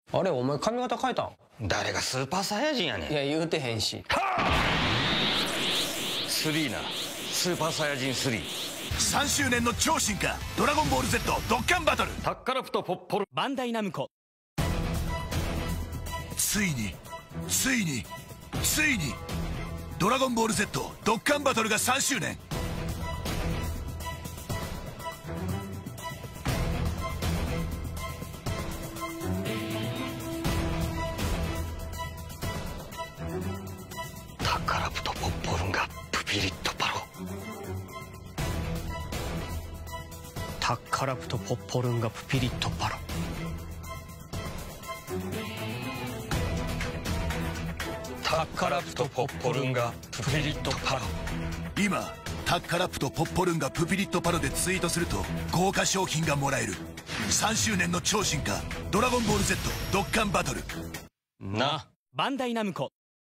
あれお前髪型変えたん？ 誰がスーパーサイヤ人やねん。 いや言うてへんし。 3な、スーパーサイヤ人3。 3周年の超進化ドラゴンボール Z ドッカンバトル。 タッカラプトポッポル。 バンダイナムコ。 ついにドラゴンボール Z ドッカンバトルが3周年。 タカラプトポッポルンガプピリットパロ。 タッカラプトポッポルンガプピリットパロ。 タッカラプトポッポルンガプピリットパロ。 今タッカラプトポッポルンガプピリットパロでツイートすると豪華商品がもらえる。3周年の超進化ドラゴンボール Z ドッカンバトルな。 バンダイナムコ。